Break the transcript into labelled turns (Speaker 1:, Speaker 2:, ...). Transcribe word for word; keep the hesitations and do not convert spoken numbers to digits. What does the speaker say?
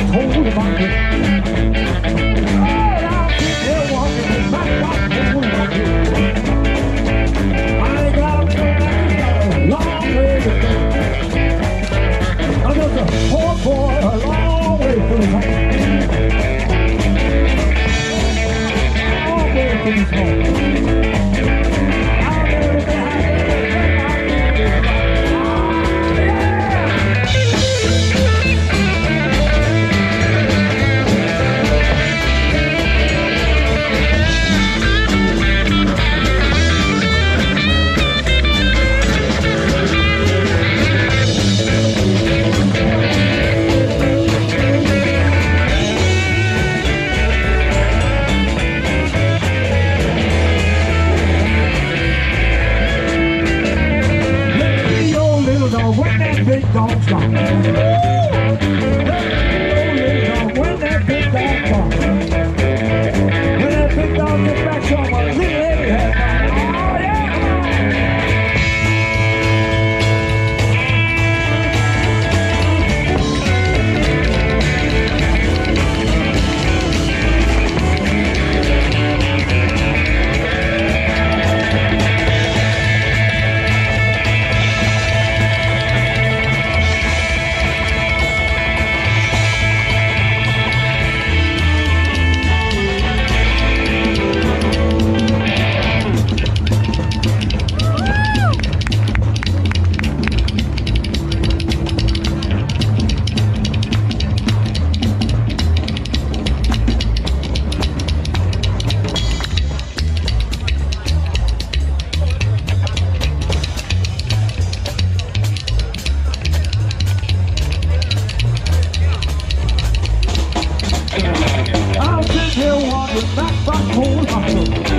Speaker 1: hold my head. Oh, I'll sit there walking with my box hold my head. I ain't got a long way to go. I'm just a poor boy a long way from home. Long way from home. When that big dog's gone, oh, little dog, when that big dog's gone, when that big dog gets back to my little lady has gone, oh yeah! I'll sit here wondering, back, back, hold my foot.